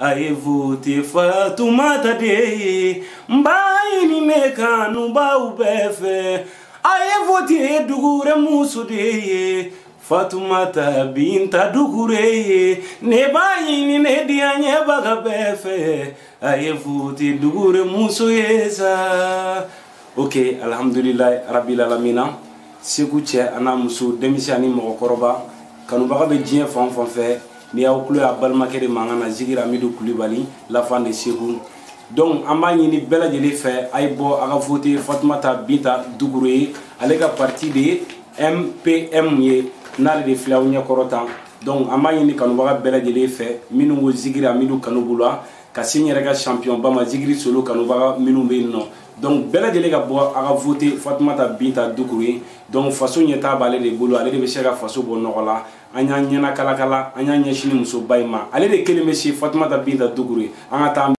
a ye voté Fatoumata de ye n b'a ɲini kanu b'aw bɛɛ fɛ a ye voté Dukure muso de ye Fatoumata Binta Dukure ye ne b'a ɲini ne diya ɲɛbaga bɛɛ fɛ a ye voté Dukure muso ye sa. Ok, alhamdulilahi rabil alamina. Segu cɛ ana muso denmisɛn ani mɔgɔkɔrɔba kanubaga bɛ diɲɛ fan fan fɛ n'i y'aw kulo y'a balimakɛ de mankan na Zikiri Amidu Kulibali l'enfant de Segu. Donc an b'a ɲini bɛɛ lajɛlen fɛ a ye bɔ a ka voté Fatoumata Binta Dukure ye ale ka parti de MPM ye n'ale de filɛ aw ɲɛkɔrɔ tan. Donc an b'a ɲini kanubaga bɛɛ lajɛlen fɛ minnu ko Zikiri Amidu kanu b'u la ka se n yɛrɛ ka champion ba ma Zikiri Solo kanubaga minnu bɛ yen nɔ. Donc bɛɛ lajɛlen ka bɔ a ka voté Fatoumata Binta Dukure. Donc faso ɲɛtaa b'ale de bolo, ale de bɛ se ka faso bɔ nɔgɔ la. An y'an ɲɛna kalakala, an y'an ɲɛsin musoba in ma. Ale de kelen bɛ se Fatoumata Binta Dukure. An ka taa